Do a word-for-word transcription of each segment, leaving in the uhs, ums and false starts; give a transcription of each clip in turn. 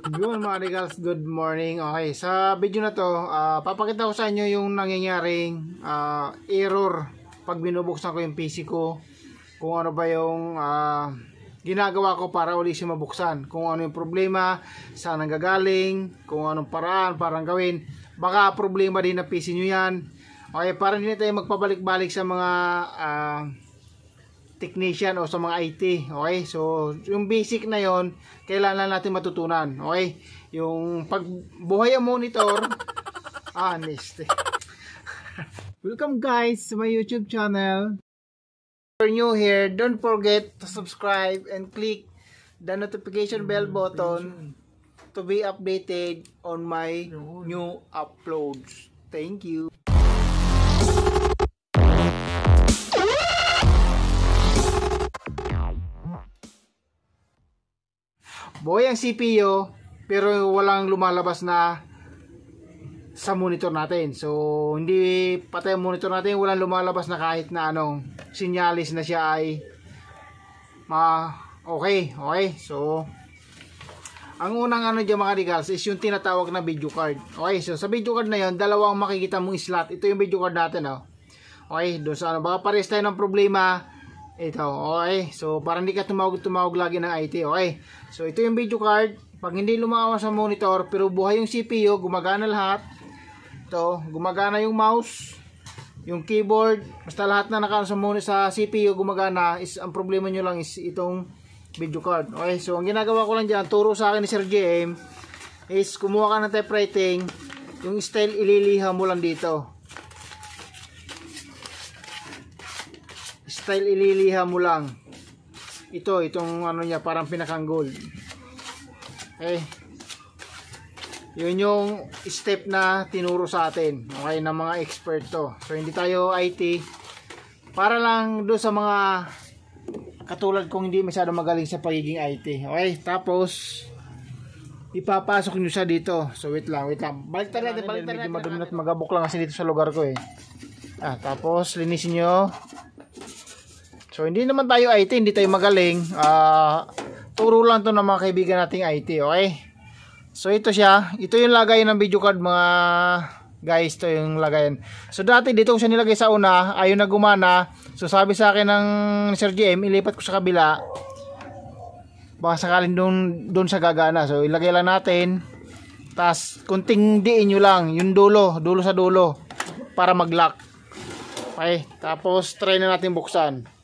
Good mga Regals, good morning. Okay, sa video na to, uh, papakita ko sa inyo yung nangyayaring uh, error pag binubuksan ko yung P C ko. Kung ano ba yung uh, ginagawa ko para uli siya mabuksan. Kung ano yung problema, saan ang gagaling, kung anong paraan parang gawin. Baka problema din na P C nyo yan. Okay, para hindi tayo magpabalik-balik sa mga uh, technician o sa mga I T. Okay, so yung basic na yon kailangan natin matutunan. Okay, yung pagbuhay ang monitor. Ah, neste. Welcome guys to my YouTube channel. If you're new here, don't forget to subscribe and click the notification bell button to be updated on my new uploads. Thank you. Buhay ang C P U pero walang lumalabas na sa monitor natin. So hindi patay ang monitor natin, walang lumalabas na kahit na anong sinyalis na siya ay ma okay, okay. So ang unang ano diyan mga Regals is yung tinatawag na video card. Okay, so sa video card na yon, dalawang makikita mong slot. Ito yung video card natin, oh. Okay, doon sa ano, baka pares tayo ng problema. Ito, okay. So, para hindi ka tumawag-tumawag lagi ng I T, okay. So, ito yung video card. Pag hindi lumawa sa monitor, pero buhay yung C P U, gumagana lahat. Ito, gumagana yung mouse, yung keyboard, basta lahat na naka sa, sa C P U gumagana. Is, ang problema nyo lang is itong video card. Okay, so, ang ginagawa ko lang dyan, turo sa akin ni Sir J M, is kumuha ka ng typewriting, yung style ililiha mo lang dito. Style ililiha mo lang ito, itong ano niya, parang pinakang gold. Okay, yun yung step na tinuro sa atin, okay, ng mga expert to. So hindi tayo I T, para lang do sa mga katulad kong hindi masyado magaling sa pagiging I T. Okay, tapos ipapasok nyo siya dito. So wait lang, wait lang, balik tayo natin, balik tayo natin. Medyo madumi at magabok lang kasi dito sa lugar ko eh. Ah, tapos linisin nyo. So hindi naman tayo I T, hindi tayo magaling. Uh, turo lang to ng mga kaibigan nating I T, okay? So ito siya, ito yung lagay ng video card mga guys, ito yung lagayan. So dati dito ko siya nilagay sa una, ayaw na gumana. So sabi sa akin ng Sir J M, ilipat ko sa kabila. Baka sakaling doon doon sa gagana. So ilagay lang natin. Tapos kunting diin nyo lang, yung dulo, dulo sa dulo para mag-lock. Okay, tapos try na natin buksan.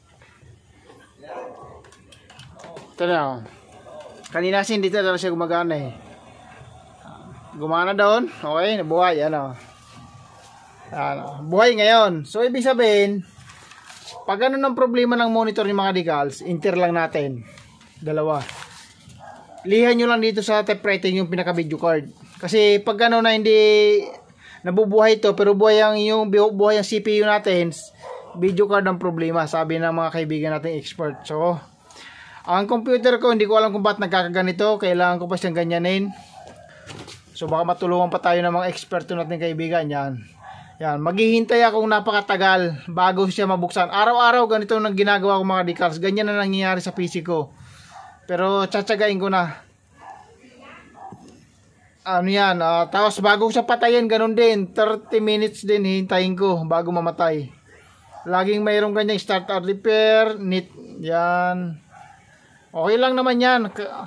Ito na, oh. Kanina kasi hindi talaga siya gumagana eh. Gumana doon. Okay, nabuhay. Ano. Ano. Buhay ngayon. So, ibig sabihin, pag ano ng problema ng monitor ni mga Regals, enter lang natin. Dalawa. Lihan nyo lang dito sa typewriting yung pinaka video card. Kasi pag ano na hindi nabubuhay ito, pero buhay ang, yung, buhay ang C P U natin, video card ang problema, sabi ng mga kaibigan nating expert. So, ang computer ko, hindi ko alam kung ba't nagkakaganito. Kailangan ko pa siyang ganyanin. So baka matulungan pa tayo ng mga eksperto natin kaibigan. Yan. Yan. Maghihintay akong napakatagal bago siya mabuksan. Araw-araw ganito ang ginagawa ko mga Regals. Ganyan na nangyayari sa P C ko. Pero tsatsagain ko na. Ano yan. Uh, tapos bago siya patayin, ganun din. thirty minutes din hintayin ko bago mamatay. Laging mayroong ganyang start out repair. Need. Yan. Okay lang naman yan.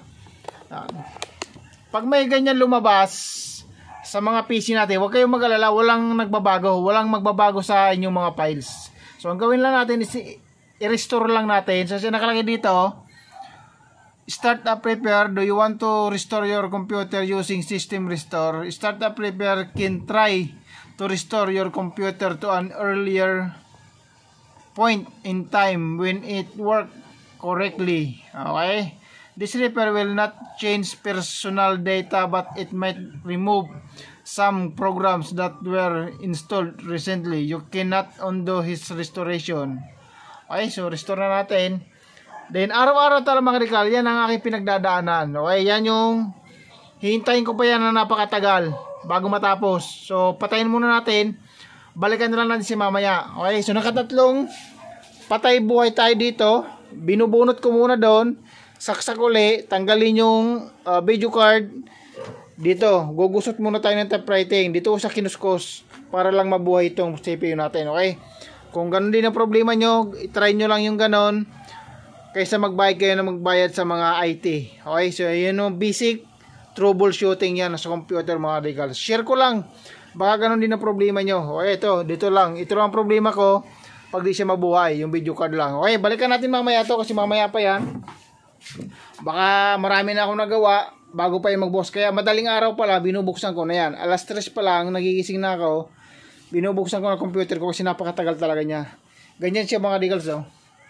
Pag may ganyan lumabas sa mga P C natin, huwag kayong mag-alala, walang nagbabago, walang magbabago sa inyong mga files. So ang gawin lang natin is i-restore lang natin. So siya nakalagay dito, Startup Repair. Do you want to restore your computer using System Restore? Startup Repair can try to restore your computer to an earlier point in time when it worked correctly. Okay, this repair will not change personal data, but it might remove some programs that were installed recently. You cannot undo his restoration. Okay, so restore na natin. Then araw-araw talaga mga Regals, yan ang aking pinagdadaanan. Okay, yan yung hihintayin ko pa yan na napakatagal bago matapos. So patayin muna natin, balikan na lang natin si mamaya. Okay, so nakatatlong patay buhay tayo dito. Binubunot ko muna doon, saksak uli, tanggalin yung uh, video card, dito, gugusot muna tayo ng typewriting dito sa kinuskos para lang mabuhay itong C P U natin, okay? Kung ganun din ang problema nyo, try nyo lang yung ganon kaysa magbayad kayo na magbayad sa mga I T, okay? So yun yung basic troubleshooting yan sa computer mga radicals. Share ko lang, baka ganun din ang problema nyo. Okay, ito, dito lang, ito lang ang problema ko pag di siya mabuhay, yung video card lang. Okay, balikan natin mamaya to kasi mamaya pa yan. Baka marami na akong nagawa bago pa yung magbukas. Kaya madaling araw pala, binubuksan ko na yan. Alas tres pa lang, nagigising na ako. Binubuksan ko na computer ko kasi napakatagal talaga niya. Ganyan siya mga radicals, oh.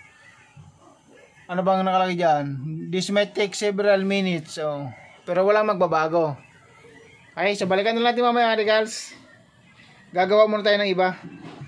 Ano bang nakalagay dyan? This might take several minutes, oh. Pero walang magbabago. Okay, so balikan na natin mamaya mga radicals. Gagawa muna tayo ng iba.